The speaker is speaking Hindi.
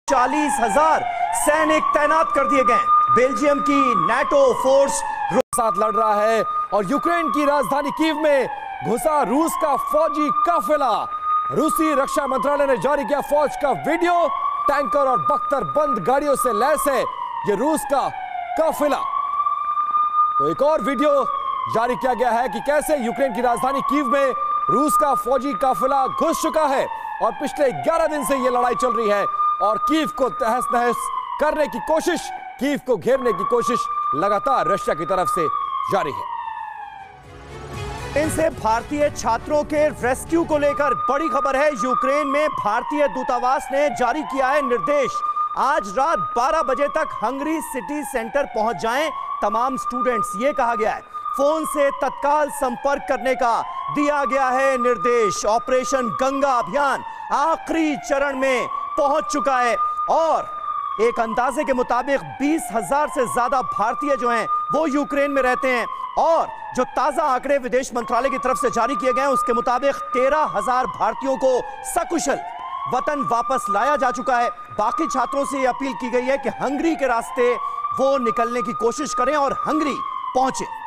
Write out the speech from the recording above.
40,000 सैनिक तैनात कर दिए गए। बेल्जियम की नाटो फोर्स साथ लड़ रहा है और यूक्रेन की राजधानी कीव में घुसा रूस का फौजी काफिला। रूसी रक्षा मंत्रालय ने जारी किया फौज का वीडियो। टैंकर और बख्तर बंद गाड़ियों से लैस है यह रूस का काफिला। तो एक और वीडियो जारी किया गया है कि कैसे यूक्रेन की राजधानी कीव में रूस का फौजी काफिला घुस चुका है और पिछले 11 दिन से यह लड़ाई चल रही है और कीव को तहस नहस करने की कोशिश, कीव को घेरने की कोशिश लगातार रशिया की तरफ से जारी है। इनसे भारतीय छात्रों के रेस्क्यू को लेकर बड़ी खबर है। यूक्रेन में भारतीय दूतावास ने जारी किया है निर्देश, आज रात 12 बजे तक हंगरी सिटी सेंटर पहुंच जाएं तमाम स्टूडेंट्स, ये कहा गया है। फोन से तत्काल संपर्क करने का दिया गया है निर्देश। ऑपरेशन गंगा अभियान आखिरी चरण में पहुंच चुका है और एक अंदाजे के मुताबिक 20,000 से ज्यादा भारतीय जो हैं वो यूक्रेन में रहते हैं और जो ताजा आंकड़े विदेश मंत्रालय की तरफ से जारी किए गए हैं उसके मुताबिक 13,000 भारतीयों को सकुशल वतन वापस लाया जा चुका है। बाकी छात्रों से यह अपील की गई है कि हंगरी के रास्ते वो निकलने की कोशिश करें और हंगरी पहुंचे।